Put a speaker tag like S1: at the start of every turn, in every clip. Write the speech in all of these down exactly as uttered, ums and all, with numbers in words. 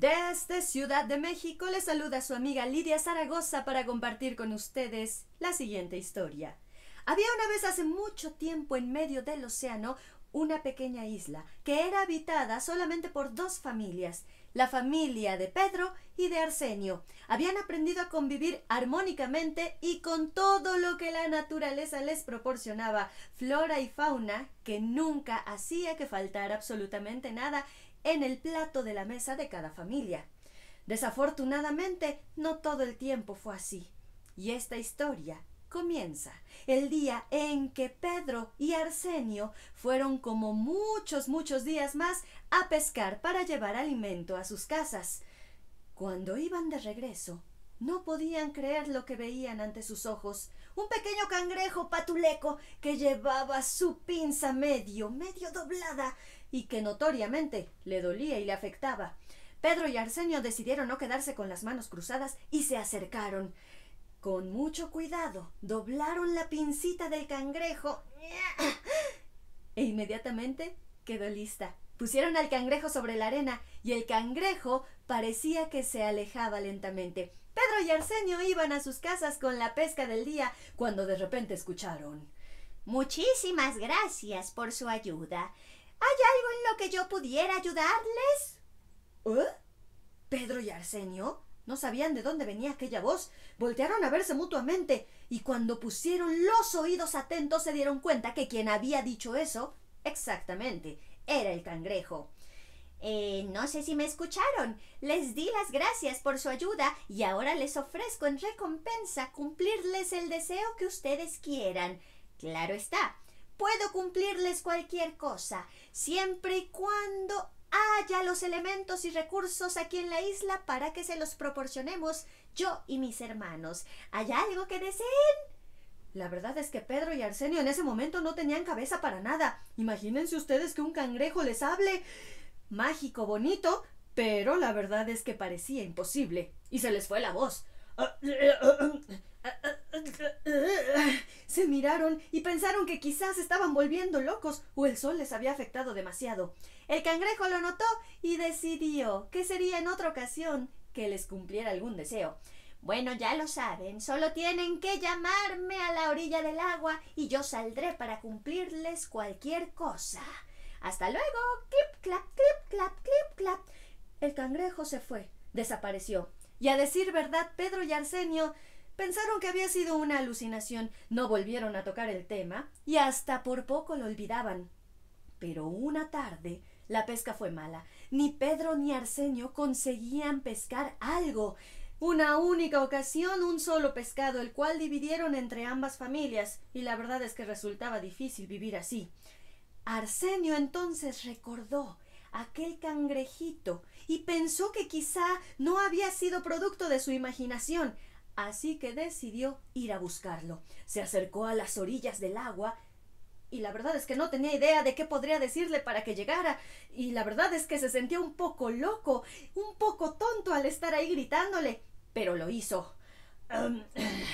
S1: Desde Ciudad de México les saluda su amiga Lidia Zaragoza para compartir con ustedes la siguiente historia. Había una vez hace mucho tiempo en medio del océano una pequeña isla que era habitada solamente por dos familias, la familia de Pedro y de Arsenio. Habían aprendido a convivir armónicamente y con todo lo que la naturaleza les proporcionaba, flora y fauna, que nunca hacía que faltara absolutamente nada en el plato de la mesa de cada familia. Desafortunadamente, no todo el tiempo fue así. Y esta historia comienza el día en que Pedro y Arsenio fueron, como muchos, muchos días más, a pescar para llevar alimento a sus casas. Cuando iban de regreso, no podían creer lo que veían ante sus ojos. Un pequeño cangrejo patuleco que llevaba su pinza medio, medio doblada y que notoriamente le dolía y le afectaba. Pedro y Arsenio decidieron no quedarse con las manos cruzadas y se acercaron. Con mucho cuidado, doblaron la pincita del cangrejo e inmediatamente quedó lista. Pusieron al cangrejo sobre la arena y el cangrejo parecía que se alejaba lentamente. Pedro y Arsenio iban a sus casas con la pesca del día cuando de repente escucharon:
S2: Muchísimas gracias por su ayuda. ¿Hay algo en lo que yo pudiera ayudarles?
S1: ¿Eh? ¿Pedro y Arsenio? No sabían de dónde venía aquella voz. Voltearon a verse mutuamente y cuando pusieron los oídos atentos se dieron cuenta que quien había dicho eso, exactamente, era el cangrejo.
S2: Eh, no sé si me escucharon. Les di las gracias por su ayuda y ahora les ofrezco en recompensa cumplirles el deseo que ustedes quieran. Claro está, puedo cumplirles cualquier cosa, siempre y cuando haya los elementos y recursos aquí en la isla para que se los proporcionemos yo y mis hermanos. ¿Hay algo que deseen?
S1: La verdad es que Pedro y Arsenio en ese momento no tenían cabeza para nada. Imagínense ustedes que un cangrejo les hable. Mágico, bonito, pero la verdad es que parecía imposible. Y se les fue la voz. Se miraron y pensaron que quizás estaban volviendo locos o el sol les había afectado demasiado. El cangrejo lo notó y decidió que sería en otra ocasión que les cumpliera algún deseo.
S2: Bueno, ya lo saben, solo tienen que llamarme a la orilla del agua y yo saldré para cumplirles cualquier cosa. Hasta luego. Clip, clap, clip, clap, clip, clap.
S1: El cangrejo se fue, desapareció. Y a decir verdad, Pedro y Arsenio pensaron que había sido una alucinación, no volvieron a tocar el tema y hasta por poco lo olvidaban. Pero una tarde la pesca fue mala. Ni Pedro ni Arsenio conseguían pescar algo. Una única ocasión, un solo pescado, el cual dividieron entre ambas familias, y la verdad es que resultaba difícil vivir así. Arsenio entonces recordó aquel cangrejito y pensó que quizá no había sido producto de su imaginación, así que decidió ir a buscarlo. Se acercó a las orillas del agua y la verdad es que no tenía idea de qué podría decirle para que llegara, y la verdad es que se sentía un poco loco, un poco tonto al estar ahí gritándole, pero lo hizo. Um,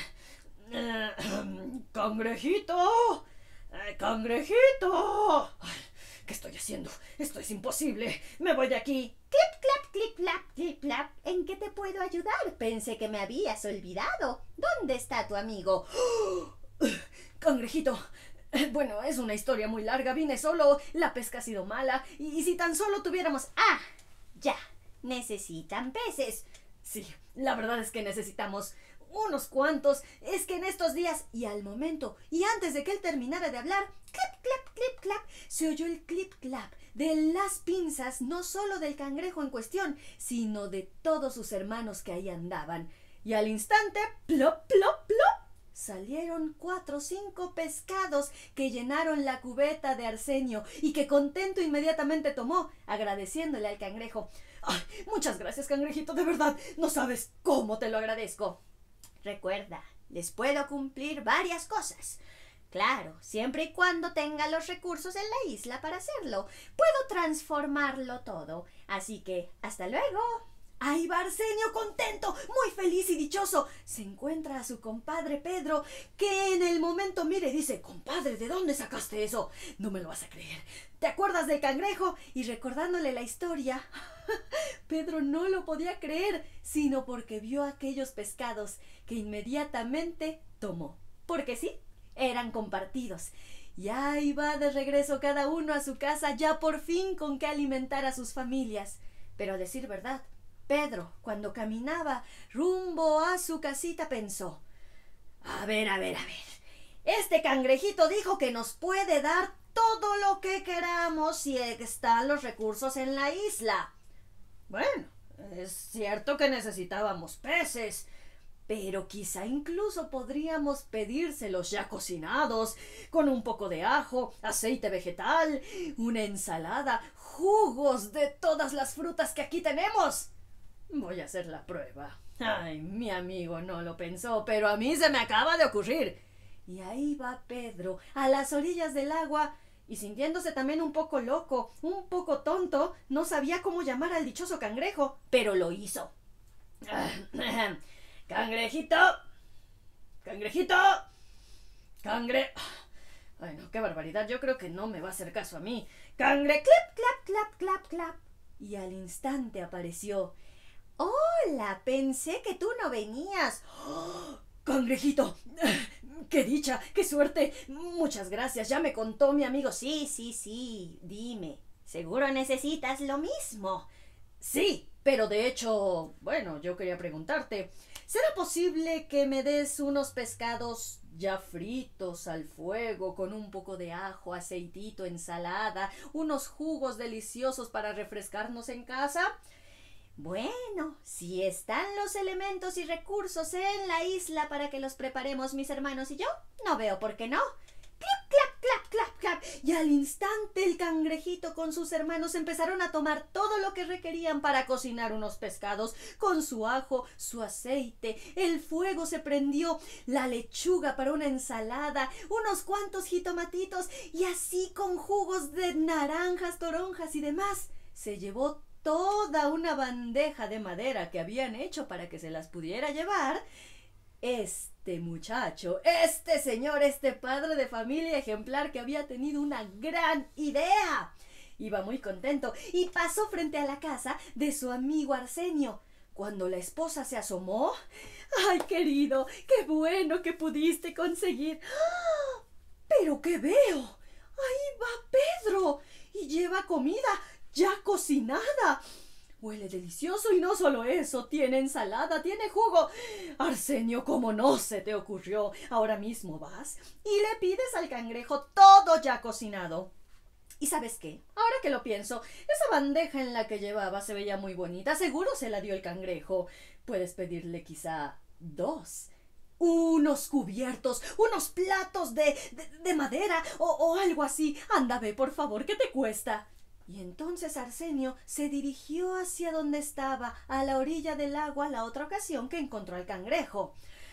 S1: uh, ¡Cangrejito! ¡Cangrejito! ¿Qué estoy haciendo? Esto es imposible. ¡Me voy de aquí!
S2: Clip, clap, clip, clap, clip, clap. ¿En qué te puedo ayudar? Pensé que me habías olvidado. ¿Dónde está tu amigo?
S1: ¡Oh! ¡Cangrejito! Bueno, es una historia muy larga. Vine solo, la pesca ha sido mala. Y, y si tan solo tuviéramos...
S2: ¡Ah! Ya. ¿Necesitan peces?
S1: Sí, la verdad es que necesitamos unos cuantos. Es que en estos días, y al momento, y antes de que él terminara de hablar, clip, clap, clip, clap, se oyó el clip, clap de las pinzas, no solo del cangrejo en cuestión, sino de todos sus hermanos que ahí andaban. Y al instante, plop, plop, plop, salieron cuatro o cinco pescados que llenaron la cubeta de Arsenio y que contento inmediatamente tomó, agradeciéndole al cangrejo. ¡Ay, muchas gracias, cangrejito! De verdad, no sabes cómo te lo agradezco.
S2: Recuerda, les puedo cumplir varias cosas. Claro, siempre y cuando tenga los recursos en la isla para hacerlo. Puedo transformarlo todo. Así que, hasta luego.
S1: Ahí va Arsenio contento, muy feliz y dichoso. Se encuentra a su compadre Pedro, que en el momento mira y dice: compadre, ¿de dónde sacaste eso? No me lo vas a creer. ¿Te acuerdas del cangrejo? Y recordándole la historia, Pedro no lo podía creer, sino porque vio aquellos pescados que inmediatamente tomó. Porque sí, eran compartidos. Y ahí va de regreso cada uno a su casa, ya por fin con qué alimentar a sus familias. Pero a decir verdad, Pedro, cuando caminaba rumbo a su casita, pensó: a ver, a ver, a ver, este cangrejito dijo que nos puede dar todo lo que queramos si están los recursos en la isla. Bueno, es cierto que necesitábamos peces, pero quizá incluso podríamos pedírselos ya cocinados, con un poco de ajo, aceite vegetal, una ensalada, jugos de todas las frutas que aquí tenemos. Voy a hacer la prueba. Ay, mi amigo no lo pensó, pero a mí se me acaba de ocurrir. Y ahí va Pedro, a las orillas del agua, y sintiéndose también un poco loco, un poco tonto, no sabía cómo llamar al dichoso cangrejo, pero lo hizo. ¡Cangrejito! ¡Cangrejito! ¡Cangre! Ay, no, qué barbaridad. Yo creo que no me va a hacer caso a mí. ¡Cangre! ¡Clap, clap, clap, clap, clap! Y al instante apareció.
S2: Hola, pensé que tú no venías.
S1: ¡Oh! ¡Cangrejito! ¡Qué dicha! ¡Qué suerte! Muchas gracias. Ya me contó mi amigo.
S2: Sí, sí, sí. Dime, ¿seguro necesitas lo mismo?
S1: Sí, pero de hecho, bueno, yo quería preguntarte, ¿será posible que me des unos pescados ya fritos al fuego, con un poco de ajo, aceitito, ensalada, unos jugos deliciosos para refrescarnos en casa?
S2: Bueno, si están los elementos y recursos en la isla para que los preparemos mis hermanos y yo, no veo por qué no.
S1: ¡Clap, clap, clap, clap, clap! Y al instante el cangrejito con sus hermanos empezaron a tomar todo lo que requerían para cocinar unos pescados, con su ajo, su aceite, el fuego se prendió, la lechuga para una ensalada, unos cuantos jitomatitos, y así con jugos de naranjas, toronjas y demás, se llevó toda una bandeja de madera que habían hecho para que se las pudiera llevar. Este muchacho, este señor, este padre de familia ejemplar que había tenido una gran idea. Iba muy contento y pasó frente a la casa de su amigo Arsenio. Cuando la esposa se asomó, ¡ay, querido! ¡Qué bueno que pudiste conseguir! ¡Ah! ¿Pero qué veo? ¡Ahí va Pedro! Y lleva comida ya cocinada. Huele delicioso y no solo eso, tiene ensalada, tiene jugo. Arsenio, ¿cómo no se te ocurrió? Ahora mismo vas y le pides al cangrejo todo ya cocinado. ¿Y sabes qué? Ahora que lo pienso, esa bandeja en la que llevaba se veía muy bonita. Seguro se la dio el cangrejo. Puedes pedirle quizá dos. Unos cubiertos, unos platos de, de, de madera o, o algo así. Anda, ve, por favor, ¿qué te cuesta? Y entonces Arsenio se dirigió hacia donde estaba, a la orilla del agua, la otra ocasión que encontró al cangrejo.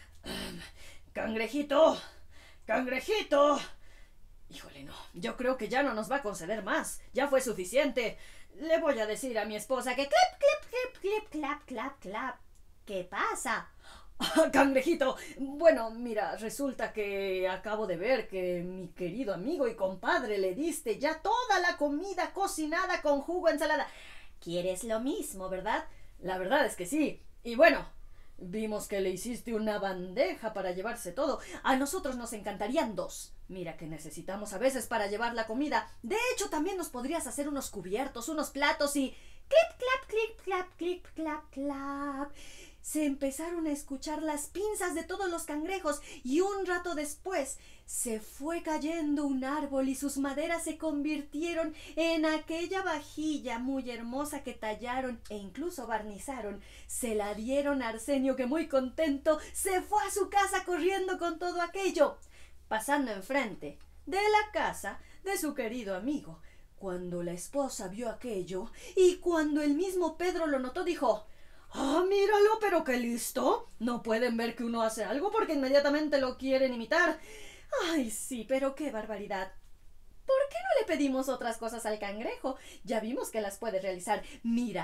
S1: ¡Cangrejito! ¡Cangrejito! Híjole, no, yo creo que ya no nos va a conceder más. Ya fue suficiente. Le voy a decir a mi esposa que
S2: clip, clip, clip, clip, clap, clap, clap. ¿Qué pasa?
S1: Cangrejito, bueno, mira, resulta que acabo de ver que mi querido amigo y compadre le diste ya toda la comida cocinada con jugo, ensalada.
S2: ¿Quieres lo mismo, verdad?
S1: La verdad es que sí. Y bueno, vimos que le hiciste una bandeja para llevarse todo. A nosotros nos encantarían dos. Mira que necesitamos a veces para llevar la comida. De hecho, también nos podrías hacer unos cubiertos, unos platos y...
S2: clip, clap, clip, clap, clip, clap, clap.
S1: Se empezaron a escuchar las pinzas de todos los cangrejos y un rato después se fue cayendo un árbol y sus maderas se convirtieron en aquella vajilla muy hermosa que tallaron e incluso barnizaron. Se la dieron a Arsenio, que muy contento se fue a su casa corriendo con todo aquello, pasando enfrente de la casa de su querido amigo. Cuando la esposa vio aquello y cuando el mismo Pedro lo notó, dijo: ¡ah, míralo, pero qué listo! No pueden ver que uno hace algo porque inmediatamente lo quieren imitar. ¡Ay, sí, pero qué barbaridad! ¿Por qué no le pedimos otras cosas al cangrejo? Ya vimos que las puede realizar. Mira,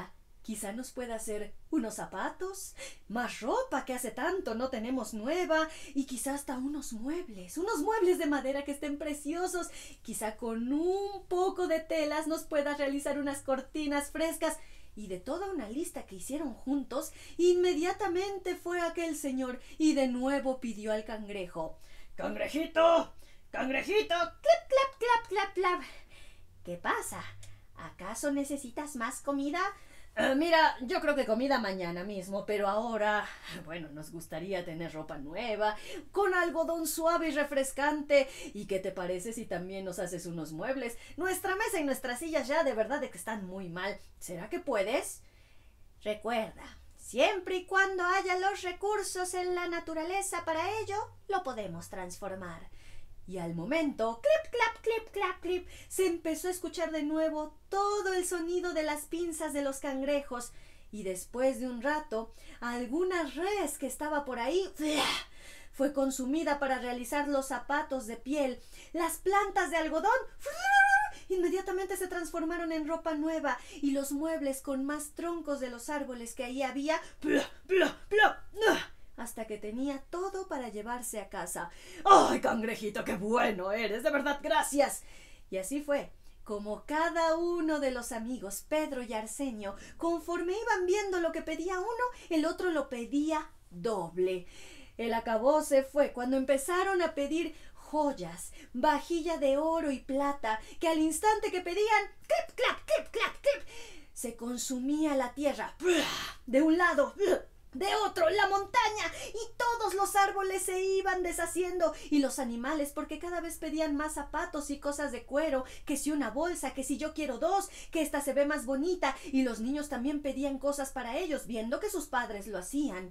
S1: Quizá nos pueda hacer unos zapatos, más ropa que hace tanto no tenemos nueva, y quizá hasta unos muebles, unos muebles de madera que estén preciosos. Quizá con un poco de telas nos pueda realizar unas cortinas frescas. Y de toda una lista que hicieron juntos, inmediatamente fue aquel señor y de nuevo pidió al cangrejo: ¡Cangrejito! ¡Cangrejito!
S2: ¡Clap, clap, clap, clap, clap! ¿Qué pasa? ¿Acaso necesitas más comida?
S1: Uh, mira, yo creo que comida mañana mismo, pero ahora, bueno, nos gustaría tener ropa nueva, con algodón suave y refrescante. ¿Y qué te parece si también nos haces unos muebles? Nuestra mesa y nuestras sillas ya de verdad de que están muy mal. ¿Será que puedes?
S2: Recuerda, siempre y cuando haya los recursos en la naturaleza para ello, lo podemos transformar.
S1: Y al momento, clip, clap, clip, clap, clip, se empezó a escuchar de nuevo todo el sonido de las pinzas de los cangrejos. Y después de un rato, alguna res que estaba por ahí fue consumida para realizar los zapatos de piel. Las plantas de algodón inmediatamente se transformaron en ropa nueva, y los muebles con más troncos de los árboles que ahí había, hasta que tenía todo para llevarse a casa. ¡Ay, cangrejito, qué bueno eres! ¡De verdad, gracias! Y así fue como cada uno de los amigos, Pedro y Arsenio, conforme iban viendo lo que pedía uno, el otro lo pedía doble. El acabose fue cuando empezaron a pedir joyas, vajilla de oro y plata, que al instante que pedían, clip, clap, clip, clap, clip, se consumía la tierra de un lado, de otro, la montaña, y todos los árboles se iban deshaciendo, y los animales, porque cada vez pedían más zapatos y cosas de cuero, que si una bolsa, que si yo quiero dos, que esta se ve más bonita, y los niños también pedían cosas para ellos, viendo que sus padres lo hacían.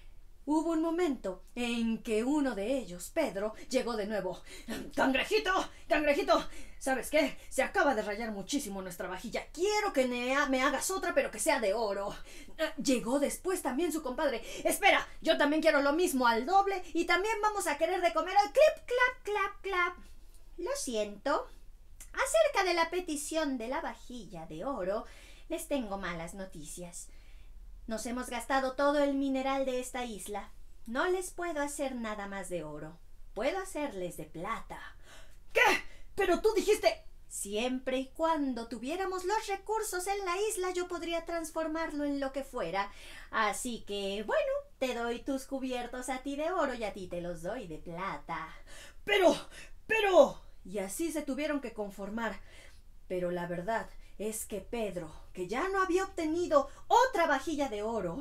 S1: Hubo un momento en que uno de ellos, Pedro, llegó de nuevo. ¡Cangrejito! ¡Cangrejito! ¿Sabes qué? Se acaba de rayar muchísimo nuestra vajilla. Quiero que me, ha me hagas otra, pero que sea de oro. Llegó después también su compadre. Espera, yo también quiero lo mismo al doble, y también vamos a querer de comer al clip, clap, clap, clap.
S2: Lo siento. Acerca de la petición de la vajilla de oro, les tengo malas noticias. Nos hemos gastado todo el mineral de esta isla. No les puedo hacer nada más de oro. Puedo hacerles de plata.
S1: ¿Qué? Pero tú dijiste...
S2: Siempre y cuando tuviéramos los recursos en la isla, yo podría transformarlo en lo que fuera. Así que, bueno, te doy tus cubiertos a ti de oro y a ti te los doy de plata.
S1: Pero, pero... Y así se tuvieron que conformar. Pero la verdad es que Pedro, que ya no había obtenido otra vajilla de oro,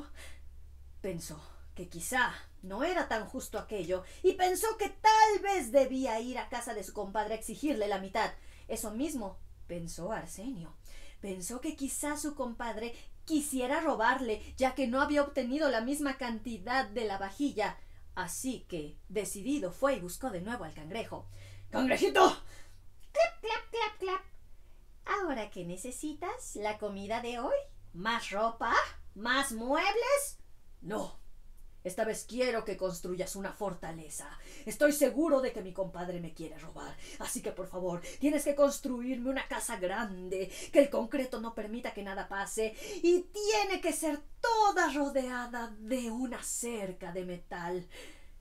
S1: pensó que quizá no era tan justo aquello, y pensó que tal vez debía ir a casa de su compadre a exigirle la mitad. Eso mismo pensó Arsenio. Pensó que quizá su compadre quisiera robarle, ya que no había obtenido la misma cantidad de la vajilla. Así que, decidido, fue y buscó de nuevo al cangrejo. ¡Cangrejito!
S2: ¡Clap, clap, clap, clap! ¿Ahora qué necesitas? ¿La comida de hoy? ¿Más ropa? ¿Más muebles?
S1: No. Esta vez quiero que construyas una fortaleza. Estoy seguro de que mi compadre me quiere robar. Así que, por favor, tienes que construirme una casa grande, que el concreto no permita que nada pase, y tiene que ser toda rodeada de una cerca de metal.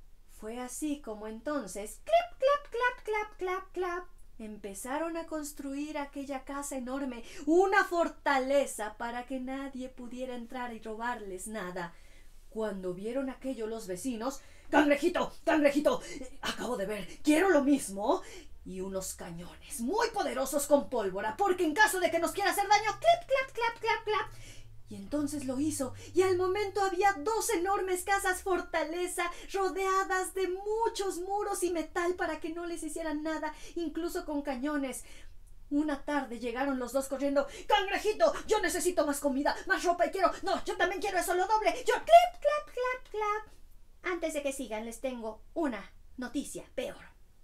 S1: Fue así como entonces, clap, clap, clap, clap, clap, clap, empezaron a construir aquella casa enorme, una fortaleza para que nadie pudiera entrar y robarles nada. Cuando vieron aquello los vecinos, ¡Cangrejito! ¡Cangrejito! Acabo de ver, quiero lo mismo. Y unos cañones muy poderosos con pólvora, porque en caso de que nos quiera hacer daño, ¡clap, clap, clap, clap, clap! Y entonces lo hizo, y al momento había dos enormes casas fortaleza rodeadas de muchos muros y metal para que no les hicieran nada, incluso con cañones. Una tarde llegaron los dos corriendo. ¡Cangrejito! Yo necesito más comida, más ropa y quiero... No, yo también quiero eso, lo doble. Yo...
S2: ¡Clap, clap, clap, clap! Antes de que sigan, les tengo una noticia peor.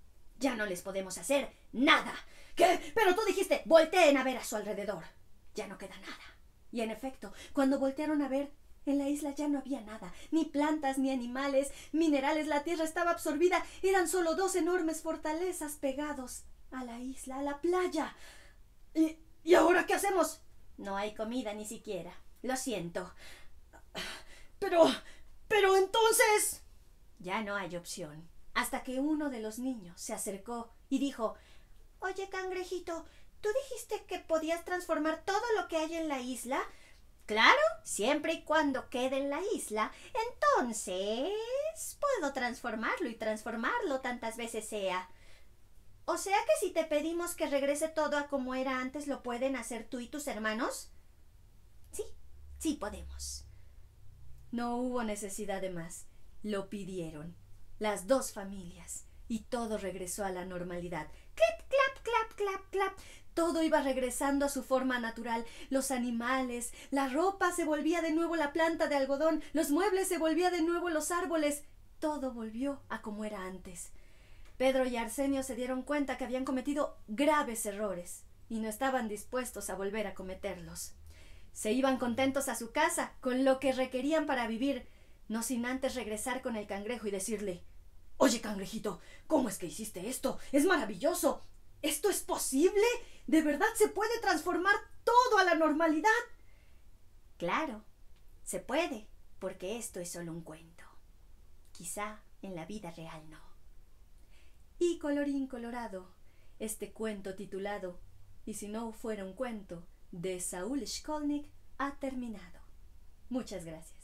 S2: Ya no les podemos hacer nada.
S1: ¿Qué? Pero tú dijiste...
S2: Volteen a ver a su alrededor. Ya no queda nada.
S1: Y en efecto, cuando voltearon a ver, en la isla ya no había nada. Ni plantas, ni animales, minerales. La tierra estaba absorbida. Eran solo dos enormes fortalezas pegados a la isla, a la playa. ¿Y, ¿y ahora qué hacemos?
S2: No hay comida ni siquiera. Lo siento.
S1: Pero... pero entonces...
S2: Ya no hay opción. Hasta que uno de los niños se acercó y dijo: Oye, cangrejito, ¿tú dijiste que podías transformar todo lo que hay en la isla? Claro, siempre y cuando quede en la isla. Entonces, puedo transformarlo y transformarlo tantas veces sea. O sea que si te pedimos que regrese todo a como era antes, ¿lo pueden hacer tú y tus hermanos? Sí, sí podemos.
S1: No hubo necesidad de más. Lo pidieron. Las dos familias. Y todo regresó a la normalidad.
S2: Clap, clap, clap, clap, clap.
S1: Todo iba regresando a su forma natural. Los animales, la ropa se volvía de nuevo la planta de algodón, los muebles se volvía de nuevo los árboles. Todo volvió a como era antes. Pedro y Arsenio se dieron cuenta que habían cometido graves errores y no estaban dispuestos a volver a cometerlos. Se iban contentos a su casa, con lo que requerían para vivir, no sin antes regresar con el cangrejo y decirle: Oye, cangrejito, ¿cómo es que hiciste esto? ¡Es maravilloso! ¿Esto es posible? ¿De verdad se puede transformar todo a la normalidad?
S2: Claro, se puede, porque esto es solo un cuento. Quizá en la vida real no.
S1: Y colorín colorado, este cuento titulado Y si no fuera un cuento, de Saúl Shkolnik ha terminado. Muchas gracias.